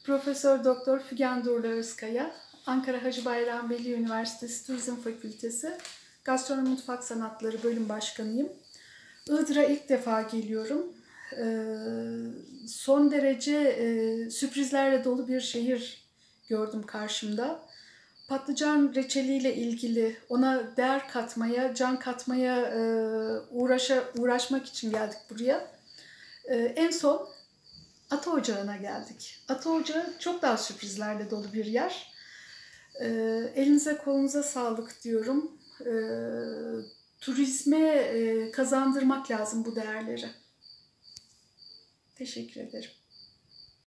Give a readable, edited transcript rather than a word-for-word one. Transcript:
Profesör Doktor Figen Durla Özkaya, Ankara Hacı Bayram Veli Üniversitesi Turizm Fakültesi Gastronomi Mutfak Sanatları Bölüm Başkanıyım. Iğdır'a ilk defa geliyorum. Son derece sürprizlerle dolu bir şehir gördüm karşımda. Patlıcan reçeliyle ilgili ona değer katmaya, can katmaya uğraşmak için geldik buraya. En son Ata Ocağı'na geldik. Ata Ocağı çok daha sürprizlerle dolu bir yer. Elinize kolunuza sağlık diyorum. Turizme kazandırmak lazım bu değerleri. Teşekkür ederim.